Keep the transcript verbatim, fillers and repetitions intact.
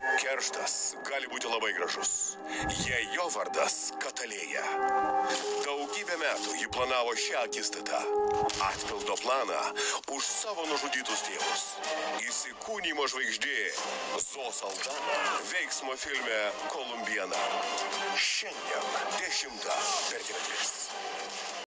Kerštas gali būti labai gražus, jei jo vardas Katalėja. Daugybę metų ji planavo šią akistatą. Atpildo planą už savo nužudytus tėvus. Įsikūnymo žvaigždė Zos Aldana veiksmo filme Kolumbiana. Šiandien dešimtą per T V tris.